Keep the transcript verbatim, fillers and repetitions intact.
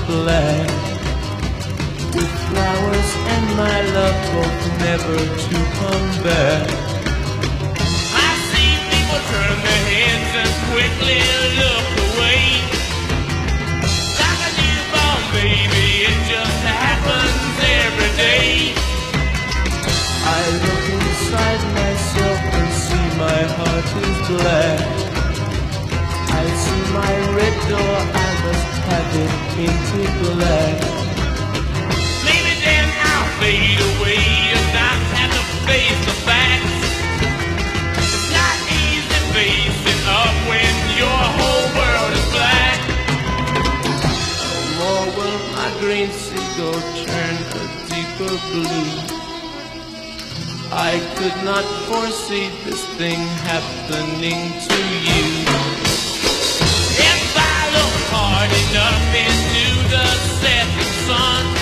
black. With flowers and my love both never to come back. I see people turn their heads and quickly look away. Like a newborn baby, it just happens every day. I look inside myself and see my heart is black. I see my red door, I must have it painted black. Maybe then I'll fade away and not have to face the facts. It's not easy facing up when your whole world is black. No more will my green seagull turn a deeper blue. I could not foresee this thing happening to you. If I look hard enough into the setting sun,